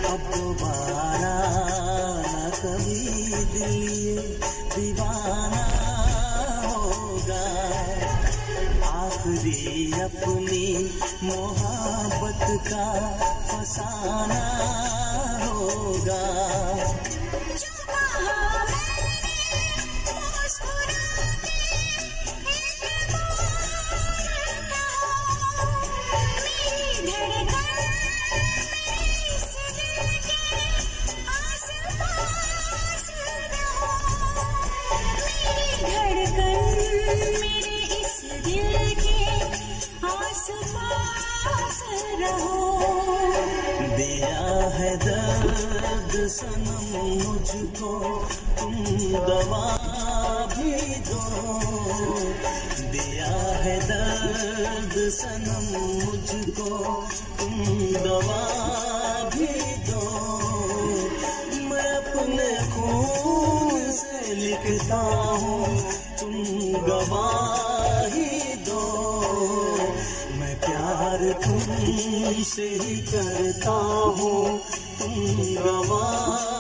अब दोबारा न कभी दिल ये दीवाना होगा। आखिरी अपनी मोहब्बत का फसाना होगा। दिया है दर्द सनम मुझको तुम दवा भी दो। दिया है दर्द सनम मुझको तुम दवा भी दो। मैं अपने खून से लिखता हूँ तुम गवाही दो। मैं प्यार तुमसे ही करता हूँ तुम गवाही